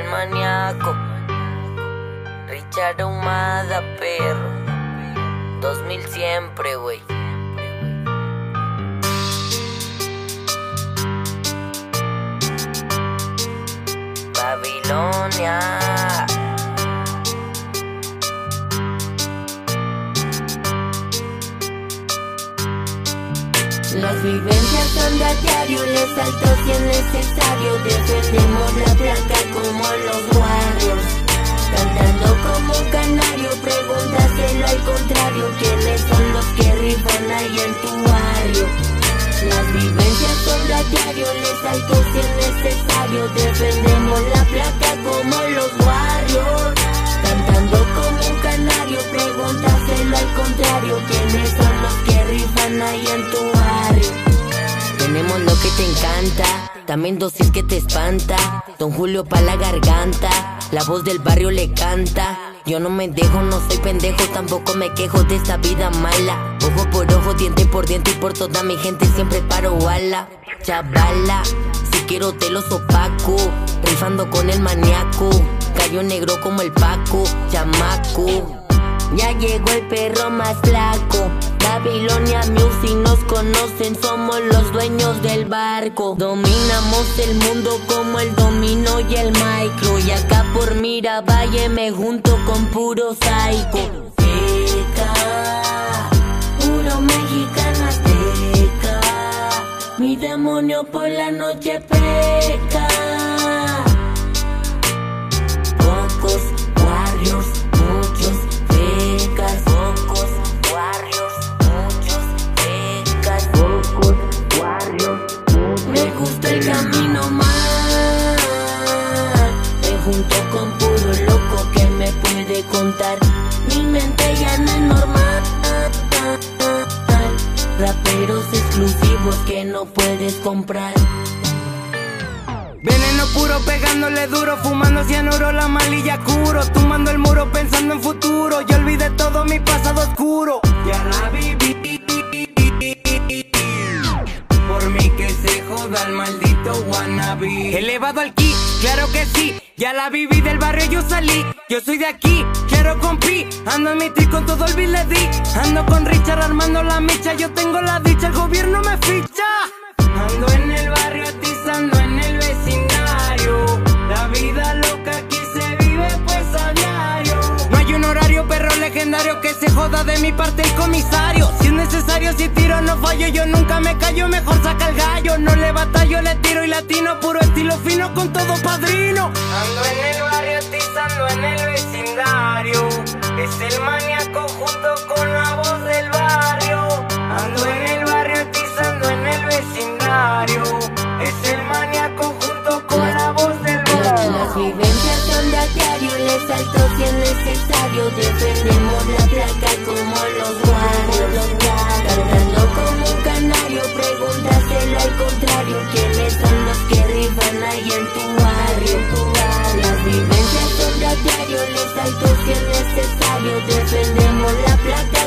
maníaco. Richard Ahumada, perro. 2000 siempre, wey. Babilonia. Las vivencias son de a diario, les salto si es necesario. Defendemos la placa como los barrios, cantando como un canario. Pregúntaselo al contrario, ¿quiénes son los que rifan ahí en tu barrio? Las vivencias son de a diario, les salto si es necesario. Defendemos la placa como los barrios, cantando como un canario. Pregúntaselo al contrario, ¿quiénes son los que rifan ahí en tu barrio? Tenemos lo que te encanta, también dosis que te espanta. Don Julio pa' la garganta, la voz del barrio le canta. Yo no me dejo, no soy pendejo, tampoco me quejo de esta vida mala. Ojo por ojo, diente por diente, y por toda mi gente siempre paro bala. Chavala, si quiero te los opaco, rifando con el maníaco. Gallo negro como el Paco, chamaco. Ya llegó el perro más flaco, Babilonia Music, nos conocen, somos los dueños del barco. Dominamos el mundo como el dominó y el micro. Y acá por Miravalle me junto con puro psycho. Peca, puro mexicano azteca, mi demonio por la noche peca. Pocos barrios, muchos becas. Pocos barrios, muchos becas. Pocos barrios, muchos. Me gusta el camino mal, me junto con puro loco que me puede contar. Mi mente ya no es normal. Raperos exclusivos que no puedes comprar. Veneno puro pegándole duro, fumando cianuro, la malilla curo, tumbando el muro pensando en futuro. Yo olvidé todo mi pasado oscuro, ya la viví. Por mí que se joda el maldito wannabe. Elevado al ki, claro que sí, ya la viví, del barrio yo salí. Yo soy de aquí, quiero compi, ando en mi tri con todo el bill le di. Ando con Richard armando la micha, yo tengo la dicha, el gobierno me ficha. Ando en el barrio atizando en el vecindario, la vida loca aquí se vive pues a diario. No hay un horario, perro legendario, que se joda de mi parte el comisario. Si es necesario, si tiro no fallo, yo nunca me callo, mejor saca el gallo. No le batallo, le tiro y latino, puro estilo fino con todo padrino. Ando en el barrio atizando en el vecindario, es el maníaco junto con la voz del barrio. Ando en el barrio atizando en el vecindario, es el maníaco junto con la voz del barrio. Las vivencias son de a diario, les salto si es necesario. Defendemos la placa como los barrios, cantando como un canario. Pregúntaselo al contrario, ¿quiénes son los que rifan ahí en tu barrio? Las vivencias son de a diario, les salto si es necesario. Defendemos la placa